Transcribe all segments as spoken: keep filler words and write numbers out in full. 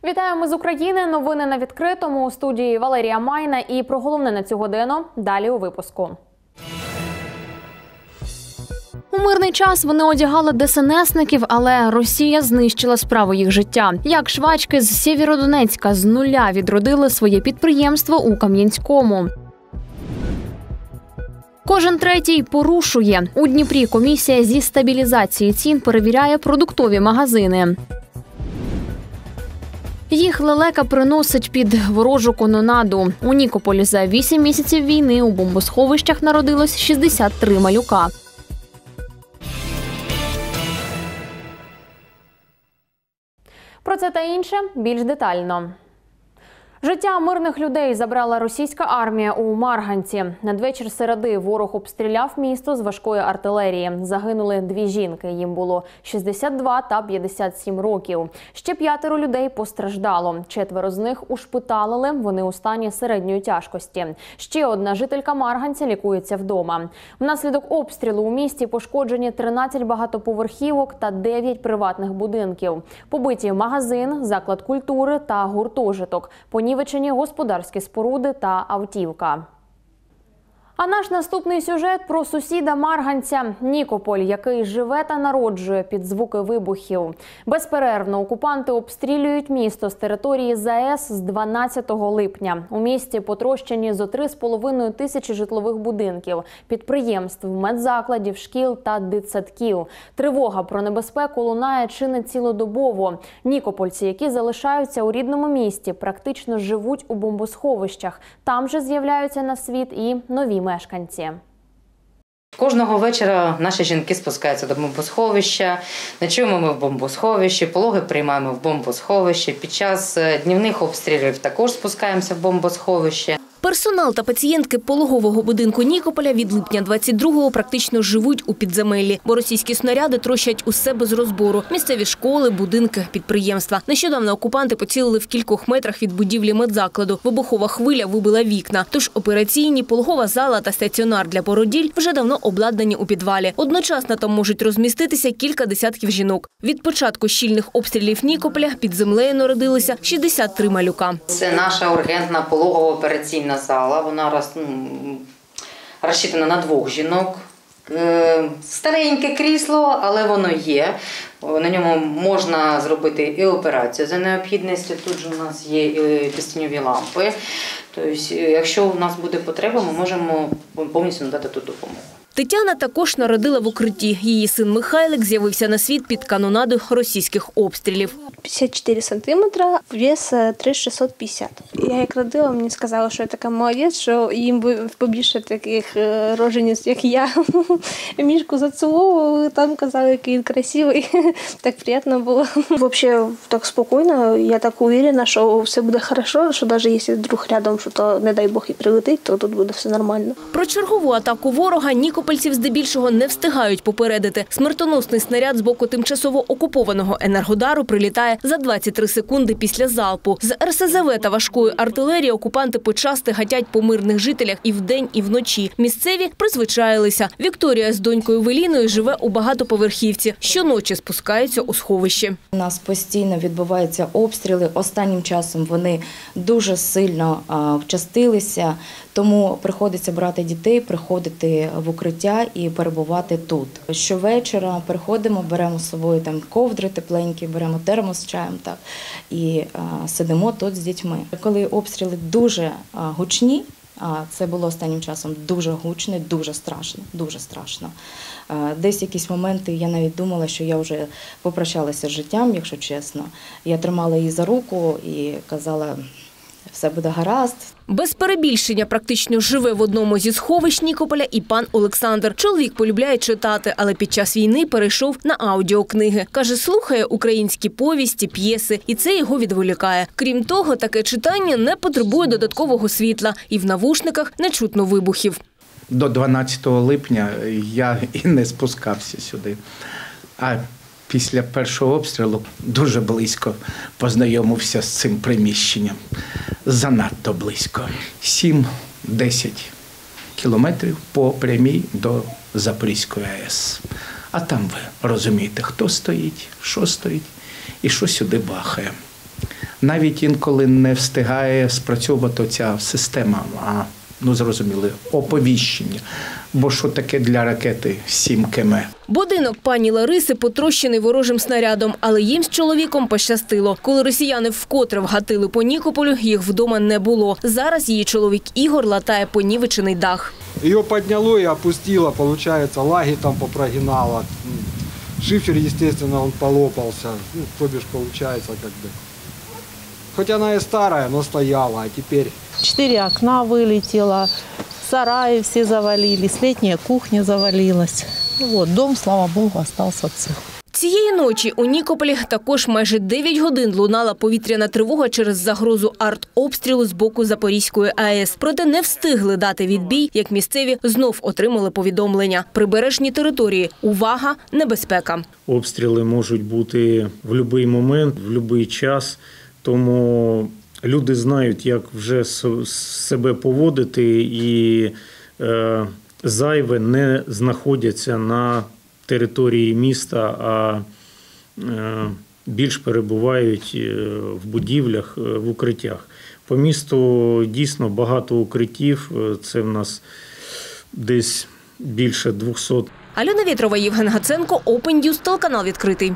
Вітаємо з України. Новини на відкритому. У студії Валерія Майна. І про головне на цю годину далі у випуску. У мирний час вони одягали ДСНСників, але Росія знищила справу їх життя. Як швачки з Сєвєродонецька з нуля відродили своє підприємство у Кам'янському. Кожен третій порушує. У Дніпрі комісія зі стабілізації цін перевіряє продуктові магазини. Їх лелека приносить під ворожу канонаду. У Нікополі за вісім місяців війни у бомбосховищах народилось шістдесят три малюка. Про це та інше більш детально. Життя мирних людей забрала російська армія у Марганці. Надвечір середи ворог обстріляв місто з важкої артилерії. Загинули дві жінки. Їм було шістдесят два та п'ятдесят сім років. Ще п'ятеро людей постраждало. Четверо з них ушпиталили. Вони у стані середньої тяжкості. Ще одна жителька Марганця лікується вдома. Внаслідок обстрілу у місті пошкоджені тринадцять багатоповерхівок та дев'ять приватних будинків. Побиті магазин, заклад культури та гуртожиток. Понівечені господарські споруди та автівка. А наш наступний сюжет про сусіда Марганця – Нікополь, який живе та народжує під звуки вибухів. Безперервно окупанти обстрілюють місто з території ЗАЕС з дванадцятого липня. У місті потрощені зо три з половиною тисячі житлових будинків, підприємств, медзакладів, шкіл та дитсадків. Тривога про небезпеку лунає чи не цілодобово. Нікопольці, які залишаються у рідному місті, практично живуть у бомбосховищах. Там же з'являються на світ і нові мешканці. Кожного вечора наші жінки спускаються до бомбосховища, ночуємо ми в бомбосховищі, пологи приймаємо в бомбосховищі. Під час днівних обстрілів також спускаємося в бомбосховище. Персонал та пацієнтки пологового будинку Нікополя від липня двадцять другого практично живуть у підземеллі, бо російські снаряди трощать усе без розбору. Місцеві школи, будинки, підприємства. Нещодавно окупанти поцілили в кількох метрах від будівлі медзакладу. Вибухова хвиля вибила вікна. Тож операційні, пологова зала та стаціонар для породіль вже давно обладнані у підвалі. Одночасно там можуть розміститися кілька десятків жінок. Від початку щільних обстрілів Нікополя під землею народилися шістдесят три малюка. Це наша ургентна пологова операційна зала, вона роз, ну, розчитана на двох жінок. Е, стареньке крісло, але воно є. На ньому можна зробити і операцію за необхідністю. Тут же у нас є і підстіньові лампи. Тобто, якщо у нас буде потреба, ми можемо повністю надати тут допомогу. Тетяна також народила в укритті. Її син Михайлик з'явився на світ під канонаду російських обстрілів. п'ятдесят чотири сантиметра, вес три тисячі шістсот п'ятдесят. Я як родила, мені сказали, що я така молодець, що їм би побільше таких рожениць, як я. Мішку заціловували, там казали, який він красивий. Так приємно було. Взагалі так спокійно, я так уверена, що все буде добре, що навіть якщо вдруг рядом, що то, не дай Бог, і прилетить, то тут буде все нормально. Про чергову атаку ворога нікопольців здебільшого не встигають попередити. Смертоносний снаряд з боку тимчасово окупованого Енергодару прилітає за двадцять три секунди після залпу. З ер ес зе ве та важкої артилерії окупанти почасти гатять по мирних жителях і вдень, і вночі. Місцеві призвичаїлися. Вікторія з донькою Веліною живе у багатоповерхівці. Щоночі спускаються у сховище. У нас постійно відбуваються обстріли. Останнім часом вони дуже сильно вчастилися, тому приходиться брати дітей, приходити в укриття і перебувати тут. Щовечора приходимо, беремо з собою там ковдри тепленькі, беремо термос з чаєм так, і а, сидимо тут з дітьми. Коли обстріли дуже а, гучні, а це було останнім часом дуже гучно, дуже страшно, дуже страшно. А, десь якісь моменти я навіть думала, що я вже попрощалася з життям, якщо чесно. Я тримала її за руку і казала, все буде гаразд. Без перебільшення практично живе в одному зі сховищ Нікополя і пан Олександр. Чоловік полюбляє читати, але під час війни перейшов на аудіокниги. Каже, слухає українські повісті, п'єси, і це його відволікає. Крім того, таке читання не потребує додаткового світла, і в навушниках не чутно вибухів. До дванадцятого липня я і не спускався сюди. А після першого обстрілу дуже близько познайомився з цим приміщенням. Занадто близько. сім-десять кілометрів по прямій до Запорізької АЕС. А там ви розумієте, хто стоїть, що стоїть і що сюди бахає. навіть інколи не встигає спрацьовувати ця система, а, ну зрозуміли, оповіщення. Бо що таке для ракети сім кілометрів? Будинок пані Лариси потрощений ворожим снарядом, але їм з чоловіком пощастило. Коли росіяни вкотре вгатили по Нікополю, їх вдома не було. Зараз її чоловік Ігор латає понівечений дах. Ее подняло и опустило, получается, лаги там попрогинало. Шифер, естественно, он полопался. Ну, то бишь, получается, как бы. Хоть она и старая, но стояла, а теперь... Четыре окна вылетело, сараи все завалились, летняя кухня завалилась. Ну вот, дом, слава богу, остался цел. Цієї ночі у Нікополі також майже дев'ять годин лунала повітряна тривога через загрозу артобстрілу з боку Запорізької АЕС. Проте не встигли дати відбій, як місцеві знов отримали повідомлення. Прибережні території. Увага! Небезпека. Обстріли можуть бути в будь-який момент, в будь-який час. Тому люди знають, як вже себе поводити і е, зайве не знаходяться на території міста, а е, більш перебувають в будівлях, в укриттях. По місту дійсно багато укриттів, це в нас десь більше двохсот. Альона Вєтрова, Євген Гаценко, Open News, телеканал «Відкритий».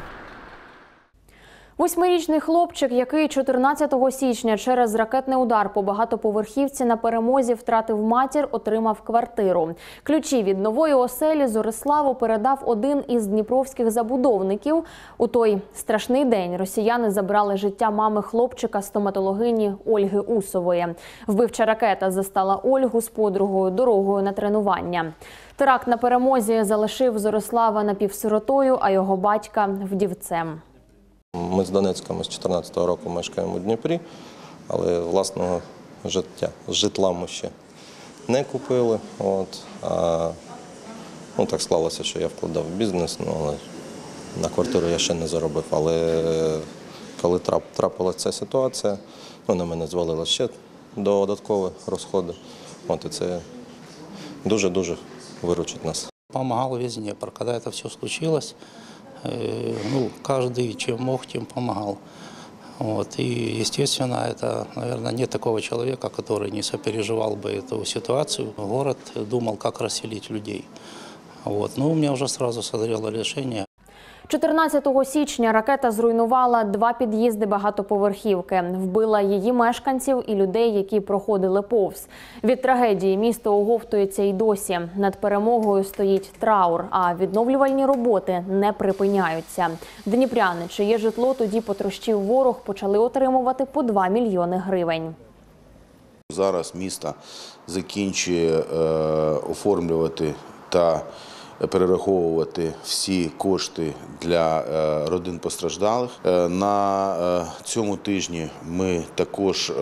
Восьмирічний хлопчик, який чотирнадцятого січня через ракетний удар по багатоповерхівці на Перемозі втратив матір, отримав квартиру. Ключі від нової оселі Зориславу передав один із дніпровських забудовників. У той страшний день росіяни забрали життя мами хлопчика, стоматологині Ольги Усової. Вбивча ракета застала Ольгу з подругою дорогою на тренування. Теракт на Перемозі залишив Зорислава напівсиротою, а його батька – вдівцем. Ми з Донецька, ми з чотирнадцятого року мешкаємо у Дніпрі, але власного життя, житла ми ще не купили. От, а, ну, так склалося, що я вкладав в бізнес, ну, але на квартиру я ще не заробив. Але коли трап, трапилася ця ситуація, ну, на мене звалило ще додаткові розходи. От, і це дуже-дуже виручить нас. Помогал везде, когда это все случилось. Ну, каждый чем мог, тем помогал. Вот. И, естественно, это, наверное, нет такого человека, который не сопереживал бы эту ситуацию. Город думал, как расселить людей. Вот. Но у меня уже сразу созрело решение. чотирнадцятого січня ракета зруйнувала два під'їзди багатоповерхівки. Вбила її мешканців і людей, які проходили повз. Від трагедії місто оговтується й досі. Над Перемогою стоїть траур, а відновлювальні роботи не припиняються. Дніпряни, чиє житло тоді потрощив ворог, почали отримувати по два мільйони гривень. Зараз місто закінчує е, оформлювати та перераховувати всі кошти для родин постраждалих. На цьому тижні ми також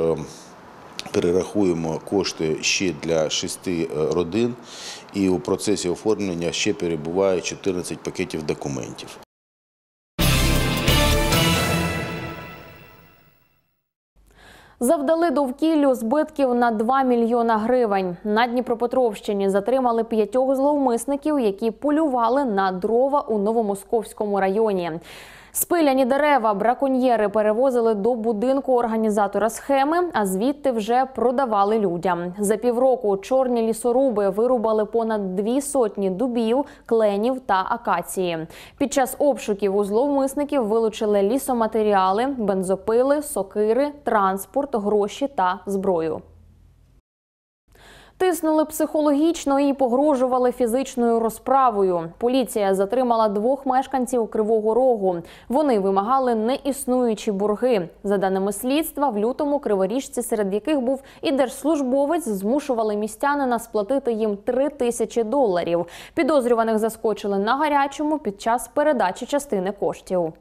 перерахуємо кошти ще для шести родин, і у процесі оформлення ще перебуває чотирнадцять пакетів документів. Завдали довкіллю збитків на два мільйона гривень. На Дніпропетровщині затримали п'ятьох зловмисників, які полювали на дрова у Новомосковському районі. Спиляні дерева браконьєри перевозили до будинку організатора схеми, а звідти вже продавали людям. За півроку чорні лісоруби вирубали понад дві сотні дубів, кленів та акації. Під час обшуків у зловмисників вилучили лісоматеріали, бензопили, сокири, транспорт, гроші та зброю. Тиснули психологічно і погрожували фізичною розправою. Поліція затримала двох мешканців Кривого Рогу. Вони вимагали неіснуючі борги. За даними слідства, в лютому криворіжці, серед яких був і держслужбовець, змушували містянина сплатити їм три тисячі доларів. Підозрюваних заскочили на гарячому під час передачі частини коштів.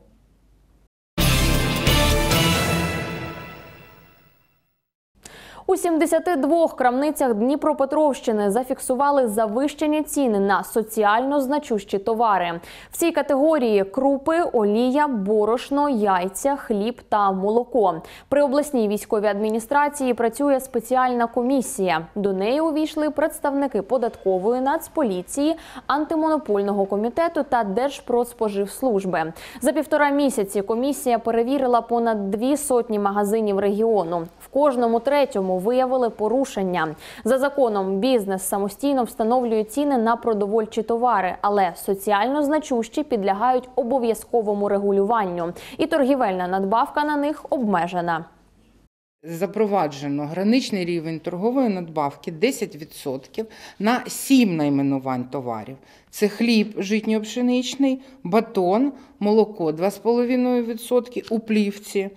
У сімдесяти двох крамницях Дніпропетровщини зафіксували завищені ціни на соціально значущі товари. В цій категорії – крупи, олія, борошно, яйця, хліб та молоко. При обласній військовій адміністрації працює спеціальна комісія. До неї увійшли представники податкової, Нацполіції, антимонопольного комітету та Держпродспоживслужби. За півтора місяці комісія перевірила понад дві сотні магазинів регіону. В кожному третьому виявили порушення. За законом бізнес самостійно встановлює ціни на продовольчі товари, але соціально значущі підлягають обов'язковому регулюванню. І торгівельна надбавка на них обмежена. Запроваджено граничний рівень торгової надбавки десять відсотків на сім найменувань товарів. Це хліб житньо-пшеничний, батон, молоко два з половиною відсотки у плівці,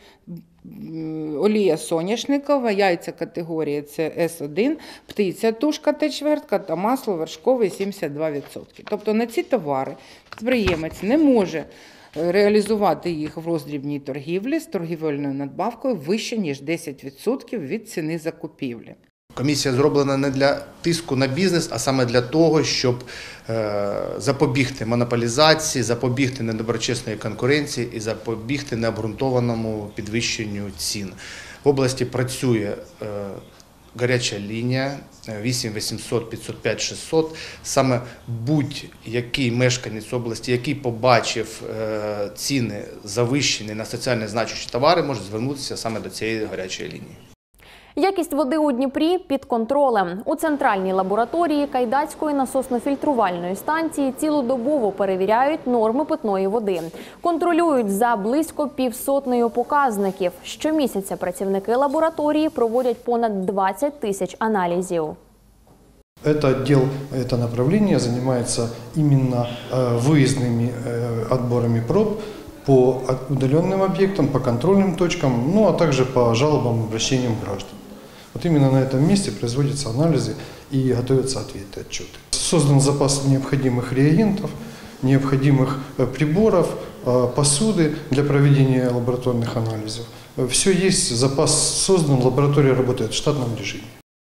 олія соняшникова, яйця категорії це С один, птиця тушка та чвертка та масло вершкове сімдесят два відсотки. Тобто на ці товари підприємець не може реалізувати їх в роздрібній торгівлі з торгівельною надбавкою вище, ніж десять відсотків від ціни закупівлі. Комісія зроблена не для тиску на бізнес, а саме для того, щоб запобігти монополізації, запобігти недоброчесної конкуренції і запобігти необґрунтованому підвищенню цін. В області працює гаряча лінія вісім вісімсот п'ятсот п'ять шістсот. Саме будь-який мешканець області, який побачив ціни завищені на соціально значущі товари, може звернутися саме до цієї гарячої лінії. Якість води у Дніпрі під контролем. У центральній лабораторії Кайдацької насосно-фільтрувальної станції цілодобово перевіряють норми питної води. Контролюють за близько півсотнею показників. Щомісяця працівники лабораторії проводять понад двадцять тисяч аналізів. Это отдел, это направление занимается именно выездными отборами проб по удаленным объектам, по контрольным точкам, ну а также по жалобам и обращениям граждан. Вот именно на этом месте производятся анализы и готовятся ответы, отчеты. Создан запас необходимых реагентов, необходимых приборов, посуды для проведения лабораторных анализов. Все есть, запас создан, лаборатория работает в штатном режиме.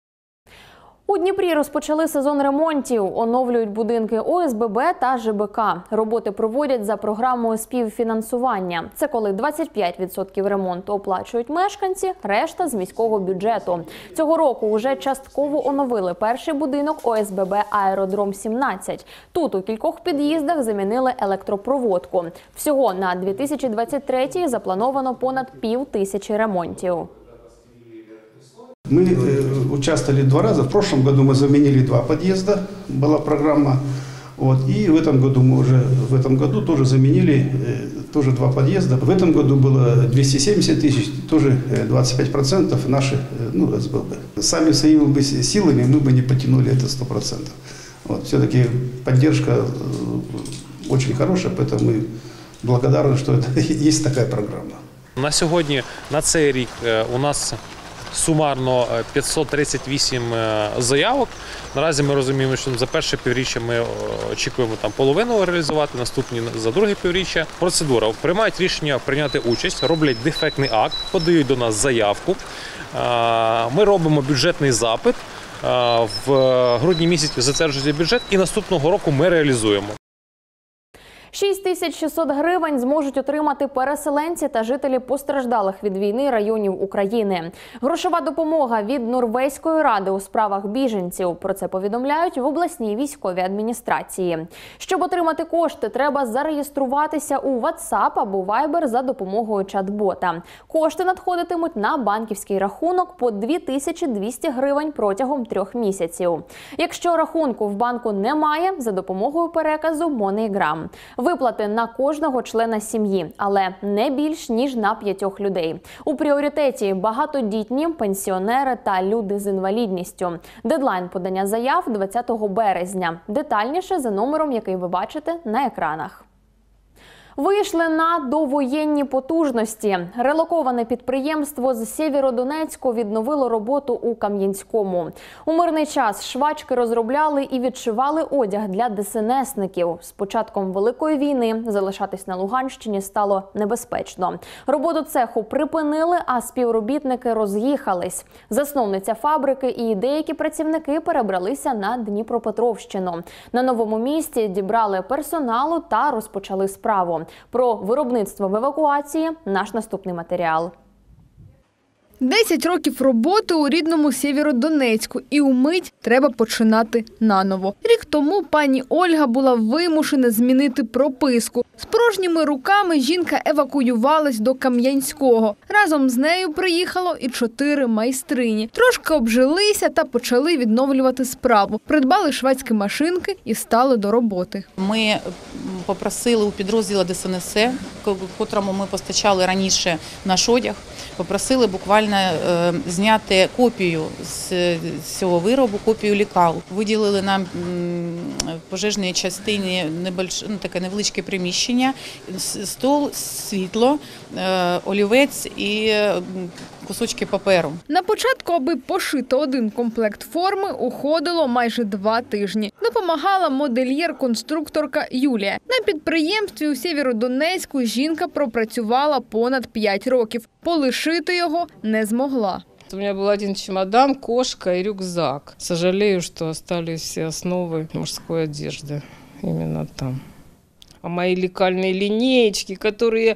У Дніпрі розпочали сезон ремонтів. Оновлюють будинки О С Б Б та Ж Б К. Роботи проводять за програмою співфінансування. Це коли двадцять п'ять відсотків ремонту оплачують мешканці, решта з міського бюджету. Цього року вже частково оновили перший будинок О С Б Б «Аеродром сімнадцять». Тут у кількох під'їздах замінили електропроводку. Всього на дві тисячі двадцять третій заплановано понад пів тисячі ремонтів. Мы участвовали два раза. В прошлом году мы заменили два подъезда, была программа. Вот, и в этом году мы уже в этом году тоже заменили тоже два подъезда. В этом году было двести семьдесят тысяч, тоже двадцать пять процентов наши, ну, С Б Б. Сами своими бы силами мы бы не потянули это сто процентов. Вот, все-таки поддержка очень хорошая, поэтому мы благодарны, что это, есть такая программа. На сьогодні, на цей рік у нас сумарно п'ятсот тридцять вісім заявок. Наразі ми розуміємо, що за перше півріччя ми очікуємо там половину реалізувати, наступні за друге півріччя. Процедура. Приймають рішення прийняти участь, роблять дефектний акт, подають до нас заявку. Ми робимо бюджетний запит, в грудні місяці затверджується бюджет і наступного року ми реалізуємо. шість тисяч шістсот гривень зможуть отримати переселенці та жителі постраждалих від війни районів України. Грошова допомога від Норвезької ради у справах біженців. Про це повідомляють в обласній військовій адміністрації. Щоб отримати кошти, треба зареєструватися у WhatsApp або Viber за допомогою чат-бота. Кошти надходитимуть на банківський рахунок по дві тисячі двісті гривень протягом трьох місяців. Якщо рахунку в банку немає, за допомогою переказу MoneyGram. Виплати на кожного члена сім'ї, але не більш, ніж на п'ятьох людей. У пріоритеті багатодітні, пенсіонери та люди з інвалідністю. Дедлайн подання заяв – двадцятого березня. Детальніше за номером, який ви бачите на екранах. Вийшли на довоєнні потужності. Релоковане підприємство з Сєвєродонецьку відновило роботу у Кам'янському. У мирний час швачки розробляли і відшивали одяг для ДСНСників. З початком Великої війни залишатись на Луганщині стало небезпечно. Роботу цеху припинили, а співробітники роз'їхались. Засновниця фабрики і деякі працівники перебралися на Дніпропетровщину. На новому місці дібрали персоналу та розпочали справу. Про виробництво в евакуації – наш наступний матеріал. Десять років роботи у рідному Сєвєродонецьку, і умить треба починати наново. Рік тому пані Ольга була вимушена змінити прописку. З порожніми руками жінка евакуювалась до Кам'янського. Разом з нею приїхало і чотири майстрині. Трошки обжилися та почали відновлювати справу. Придбали шведські машинки і стали до роботи. Ми попросили у підрозділу ДСНС, котрому ми постачали раніше наш одяг, попросили буквально зняти копію з цього виробу, копію лікал. Виділили нам в пожежній частині небольш... ну, таке невеличке приміщення, стол, світло, олівець і кусочки паперу. На початку, аби пошити один комплект форми, уходило майже два тижні. Допомагала модельєр-конструкторка Юлія. На підприємстві у Сєвєродонецьку жінка пропрацювала понад п'ять років. Полишити його не змогла. У меня был один чемодан, кошка и рюкзак. Сожалею, что остались все основы мужской одежды именно там. А мои лекальные линеечки, которые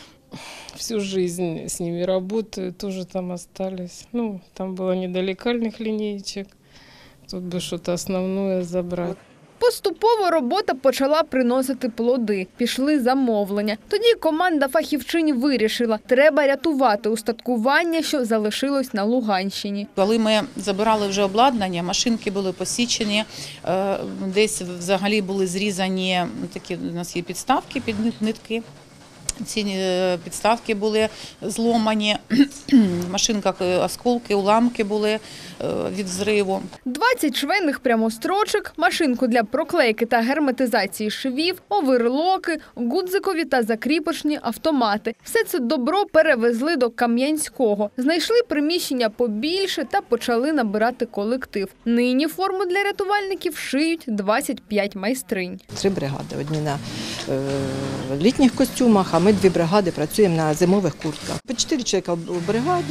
всю жизнь с ними работаю, тоже там остались. Ну, там было не до лекальных линеечек. Тут бы что-то основное забрать. Поступово робота почала приносити плоди. Пішли замовлення. Тоді команда фахівчинь вирішила, треба рятувати устаткування, що залишилось на Луганщині. Коли ми забирали вже обладнання, машинки були посічені, десь взагалі були зрізані, такі у нас є підставки під нитки. Ці підставки були зломані, в машинках осколки, уламки були від зриву. двадцять швейних прямострочок, машинку для проклейки та герметизації швів, оверлоки, гудзикові та закріпочні автомати. Все це добро перевезли до Кам'янського. Знайшли приміщення побільше та почали набирати колектив. Нині форму для рятувальників шиють двадцять п'ять майстринь. Три бригади. Одні на е, літніх костюмах, а ми дві бригади працюємо на зимових куртках. По чотири чоловіка в бригаді,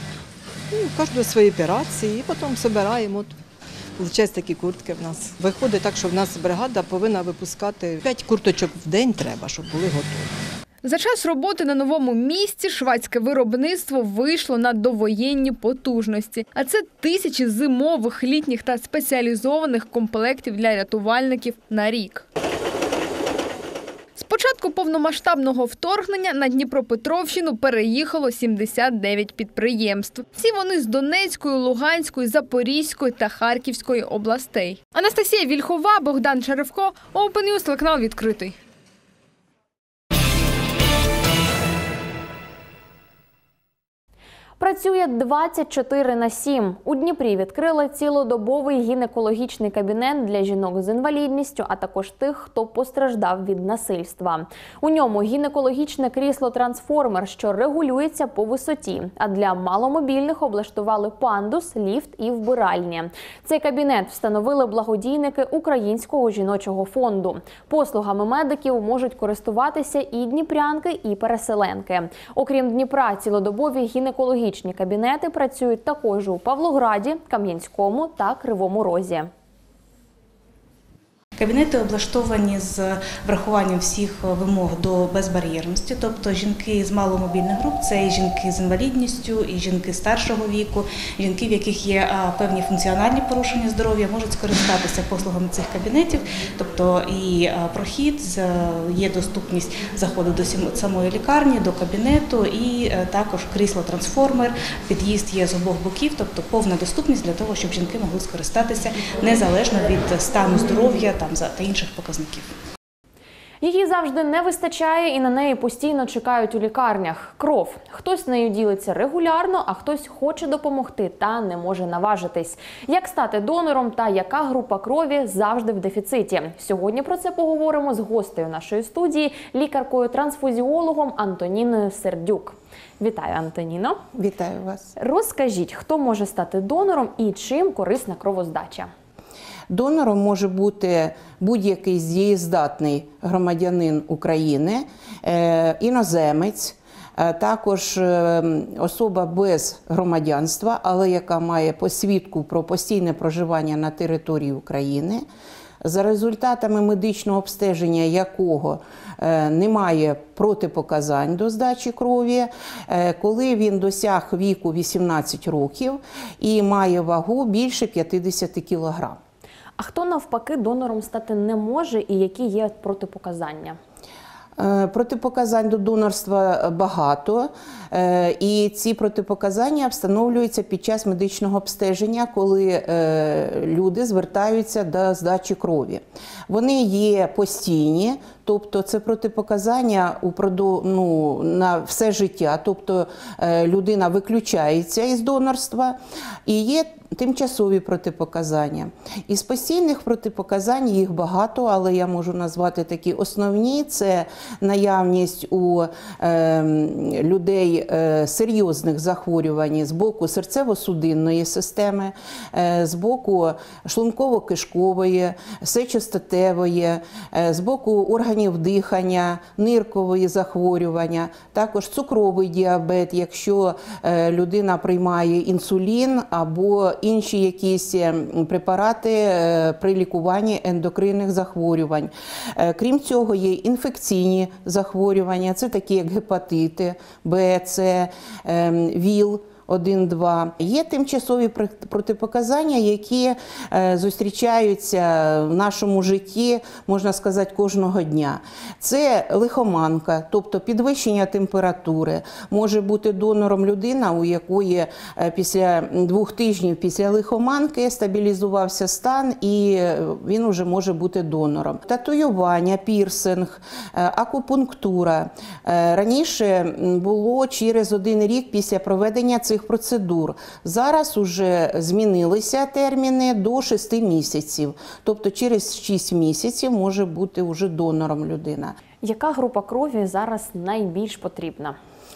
і кожен свої операції, і потім збираємо. Виходить, такі куртки в нас. Виходить так, що в нас бригада повинна випускати п'ять курточок в день треба, щоб були готові. За час роботи на новому місці швадське виробництво вийшло на довоєнні потужності. А це тисячі зимових, літніх та спеціалізованих комплектів для рятувальників на рік. З початку повномасштабного вторгнення на Дніпропетровщину переїхало сімдесят дев'ять підприємств. Всі вони з Донецької, Луганської, Запорізької та Харківської областей. Анастасія Вільхова, Богдан Черевко, Open News, телеканал «Відкритий». Працює двадцять чотири на сім. У Дніпрі відкрили цілодобовий гінекологічний кабінет для жінок з інвалідністю, а також тих, хто постраждав від насильства. У ньому гінекологічне крісло-трансформер, що регулюється по висоті. А для маломобільних облаштували пандус, ліфт і вбиральні. Цей кабінет встановили благодійники Українського жіночого фонду. Послугами медиків можуть користуватися і дніпрянки, і переселенки. Окрім Дніпра, цілодобові гінекологічні кабінети працюють також у Павлограді, Кам'янському та Кривому Розі. Кабінети облаштовані з врахуванням всіх вимог до безбар'єрності, тобто жінки з маломобільних груп – це і жінки з інвалідністю, і жінки старшого віку, жінки, в яких є певні функціональні порушення здоров'я, можуть скористатися послугами цих кабінетів, тобто і прохід, є доступність заходу до самої лікарні, до кабінету, і також крісло-трансформер, під'їзд є з обох боків, тобто повна доступність для того, щоб жінки могли скористатися незалежно від стану здоров'я та інших показників. Її завжди не вистачає і на неї постійно чекають у лікарнях. Кров. Хтось нею ділиться регулярно, а хтось хоче допомогти та не може наважитись. Як стати донором та яка група крові завжди в дефіциті? Сьогодні про це поговоримо з гостею нашої студії, лікаркою-трансфузіологом Антоніною Сердюк. Вітаю, Антоніно. Вітаю вас. Розкажіть, хто може стати донором і чим корисна кровоздача? Донором може бути будь-який дієздатний громадянин України, іноземець, також особа без громадянства, але яка має посвідку про постійне проживання на території України, за результатами медичного обстеження якого немає протипоказань до здачі крові, коли він досяг віку вісімнадцять років і має вагу більше п'ятдесят кілограм. А хто навпаки донором стати не може і які є протипоказання? Протипоказань до донорства багато, і ці протипоказання встановлюються під час медичного обстеження, коли люди звертаються до здачі крові. Вони є постійні, тобто це протипоказання ну, на все життя, тобто людина виключається із донорства, і є тимчасові протипоказання. Із постійних протипоказань їх багато, але я можу назвати такі основні. Це наявність у е, людей е, серйозних захворювань з боку серцево-судинної системи, е, з боку шлунково-кишкової, сечостатевої, е, з боку органів дихання, ниркової захворювання, також цукровий діабет, якщо е, людина приймає інсулін або інші якісь препарати при лікуванні ендокринних захворювань. Крім цього, є інфекційні захворювання, це такі як гепатити, Б, С, ВІЛ, один, два. Є тимчасові протипоказання, які зустрічаються в нашому житті, можна сказати, кожного дня. Це лихоманка, тобто підвищення температури. Може бути донором людина, у якої після двох тижнів після лихоманки стабілізувався стан і він вже може бути донором. Татуювання, пірсинг, акупунктура. Раніше було через один рік після проведення цих процедур. Зараз уже змінилися терміни до шести місяців. Тобто через шість місяців може бути вже донором людина. Яка група крові зараз найбільш потрібна?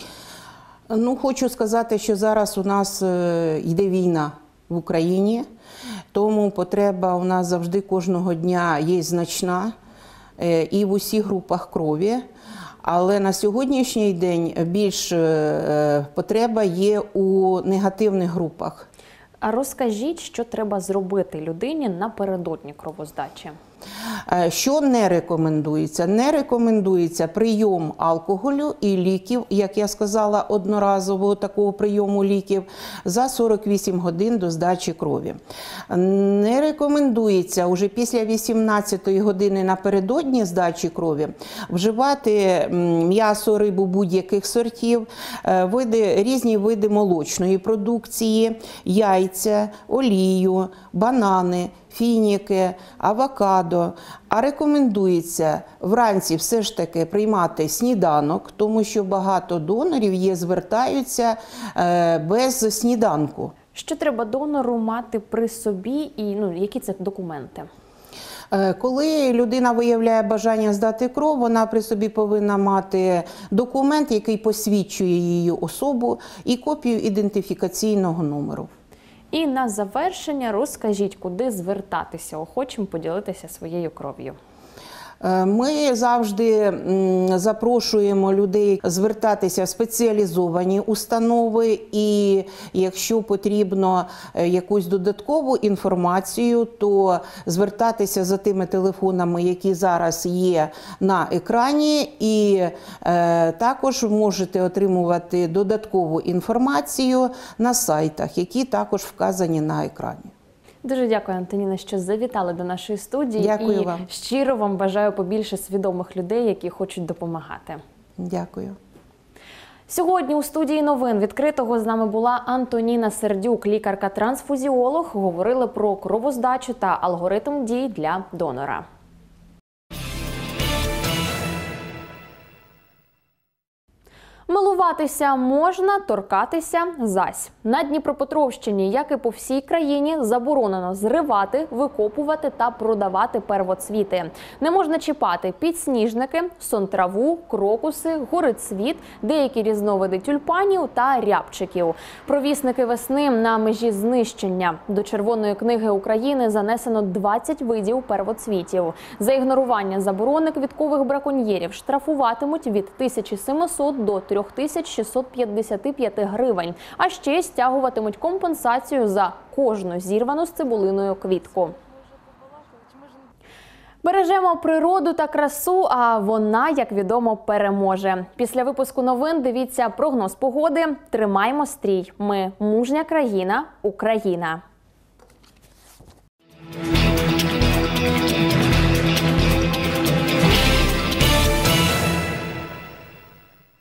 Ну, хочу сказати, що зараз у нас йде війна в Україні, тому потреба у нас завжди кожного дня є значна і в усіх групах крові. Але на сьогоднішній день більш потреба є у негативних групах. А розкажіть, що треба зробити людині напередодні кровоздачі? Що не рекомендується? Не рекомендується прийом алкоголю і ліків, як я сказала, одноразового такого прийому ліків за сорок вісім годин до здачі крові. Не рекомендується вже після вісімнадцятої години напередодні здачі крові вживати м'ясо, рибу будь-яких сортів, види, різні види молочної продукції, яйця, олію, банани, фініки, авокадо. А рекомендується вранці все ж таки приймати сніданок, тому що багато донорів є, звертаються без сніданку. Що треба донору мати при собі і ну, які це документи? Коли людина виявляє бажання здати кров, вона при собі повинна мати документ, який посвідчує її особу, і копію ідентифікаційного номеру. І на завершення розкажіть, куди звертатися охочим поділитися своєю кров'ю. Ми завжди запрошуємо людей звертатися в спеціалізовані установи, і якщо потрібно якусь додаткову інформацію, то звертатися за тими телефонами, які зараз є на екрані, і також можете отримувати додаткову інформацію на сайтах, які також вказані на екрані. Дуже дякую, Антоніна, що завітали до нашої студії. Дякую і вам. Щиро вам бажаю побільше свідомих людей, які хочуть допомагати. Дякую. Сьогодні у студії новин відкритого з нами була Антоніна Сердюк, лікарка-трансфузіолог. Говорили про кровоздачу та алгоритм дій для донора. Милуватися можна, торкатися зась. На Дніпропетровщині, як і по всій країні, заборонено зривати, викопувати та продавати первоцвіти. Не можна чіпати підсніжники, сон-траву, крокуси, горицвіт, деякі різновиди тюльпанів та рябчиків. Провісники весни на межі знищення. До Червоної книги України занесено двадцять видів первоцвітів. За ігнорування заборони квіткових браконьєрів штрафуватимуть від тисячі семисот до трьох тисяч шістсот п'ятдесят п'ять гривень, а ще стягуватимуть компенсацію за кожну зірвану з цибулиною квітку. Бережемо природу та красу, а вона, як відомо, переможе. Після випуску новин дивіться прогноз погоди. Тримаймо стрій. Ми – мужня країна, Україна.